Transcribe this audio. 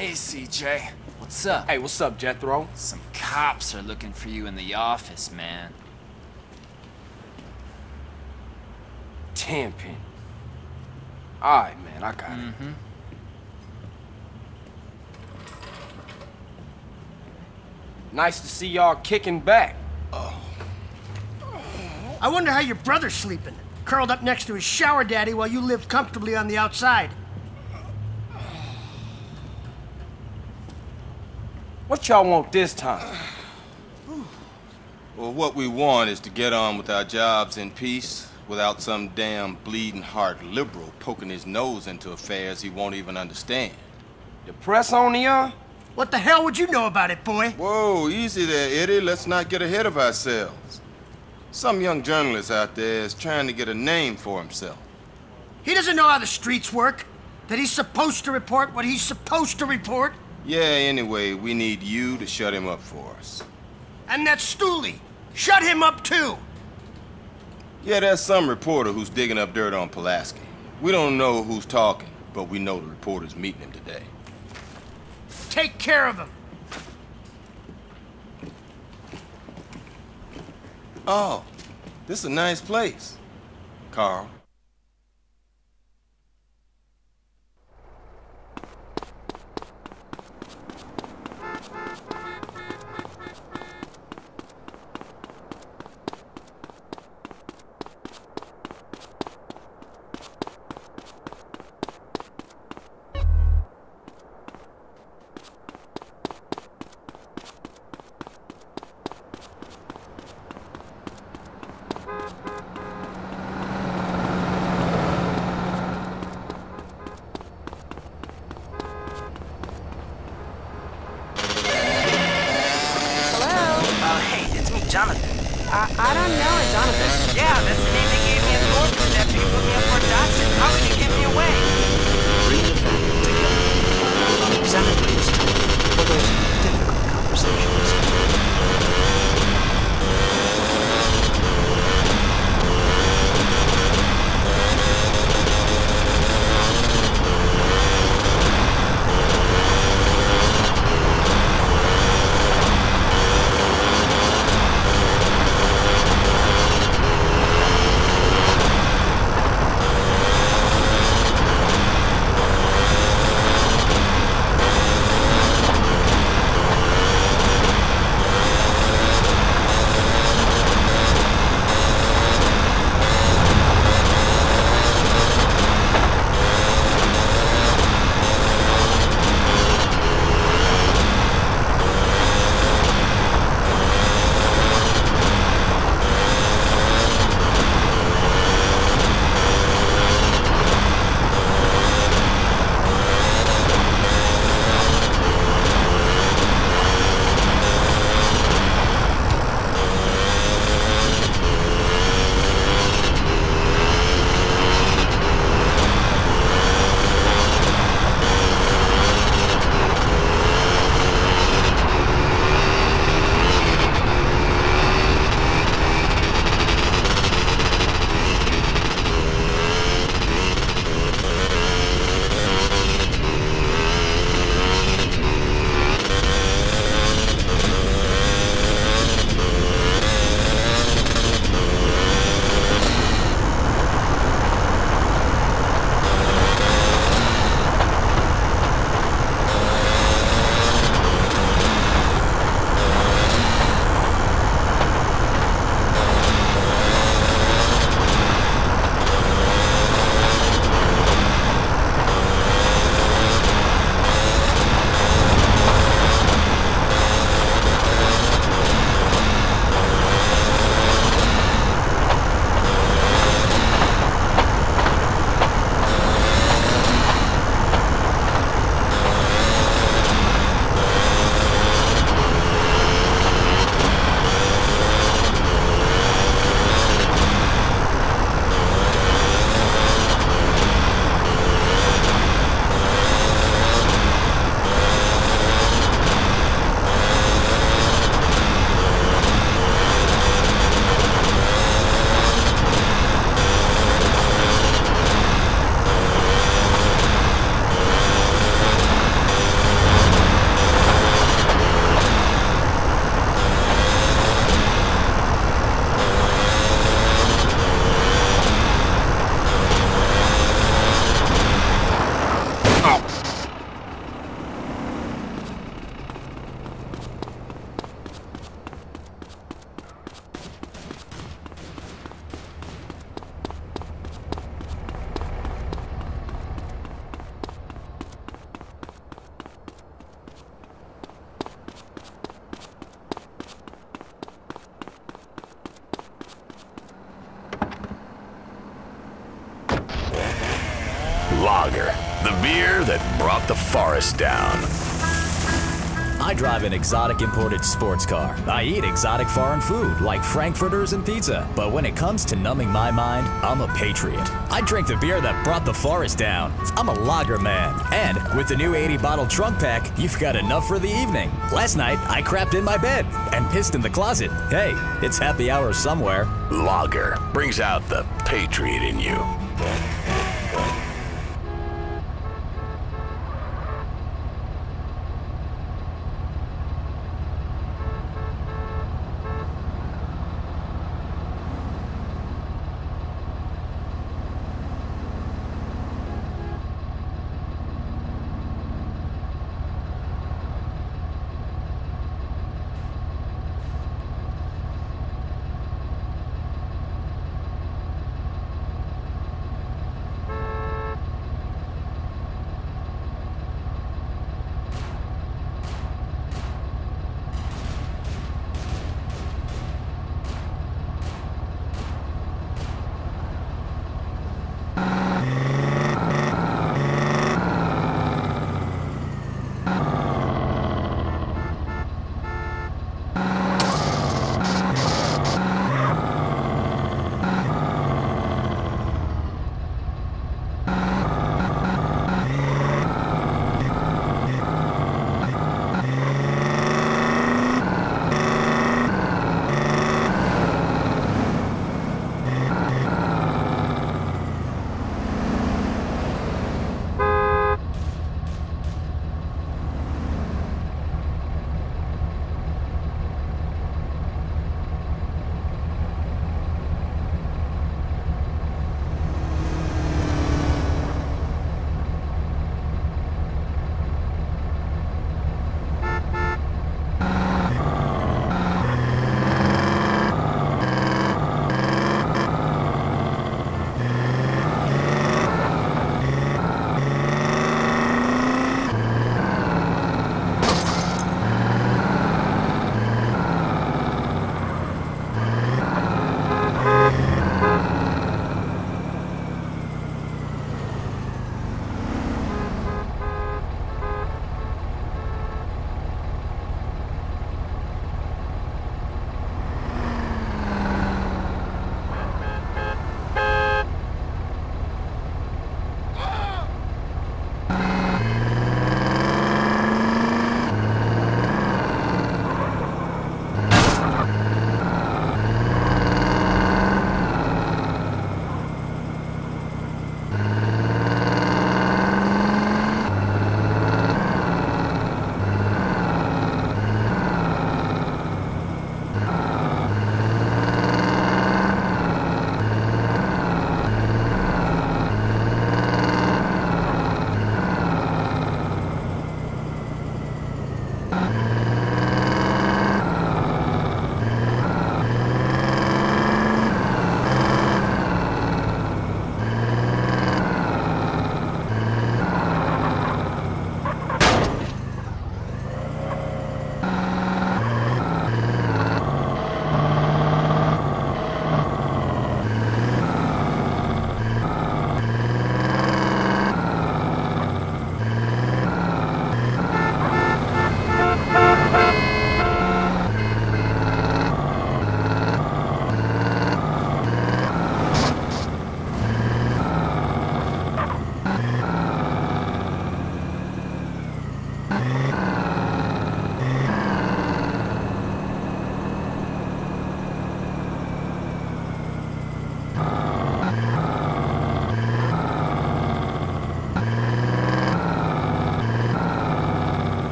Hey, CJ. What's up? Hey, what's up, Jethro? Some cops are looking for you in the office, man. Tenpin. Alright, man, I got it. Nice to see y'all kicking back. I wonder how your brother's sleeping. Curled up next to his shower daddy while you lived comfortably on the outside. What y'all want this time? Well, what we want is to get on with our jobs in peace without some damn bleeding heart liberal poking his nose into affairs he won't even understand. The press on y'all? What the hell would you know about it, boy? Whoa, easy there, Eddie. Let's not get ahead of ourselves. Some young journalist out there is trying to get a name for himself. He doesn't know how the streets work. That he's supposed to report what he's supposed to report. Yeah, anyway, we need you to shut him up for us. And that Stooley. Shut him up, too. Yeah, there's some reporter who's digging up dirt on Pulaski. We don't know who's talking, but we know the reporter's meeting him today. Take care of him. Oh, this is a nice place, Carl. Jonathan. I don't know a Jonathan. Yeah, that's the name they gave me at Thornton after you put me up for adoption. How can you give me away? Bring the family together. 7 days for those difficult conversations. The beer that brought the forest down. I drive an exotic imported sports car. I eat exotic foreign food like frankfurters and pizza. But when it comes to numbing my mind, I'm a patriot. I drink the beer that brought the forest down. I'm a lager man. And with the new 80-bottle trunk pack, you've got enough for the evening. Last night, I crapped in my bed and pissed in the closet. Hey, it's happy hour somewhere. Lager brings out the patriot in you.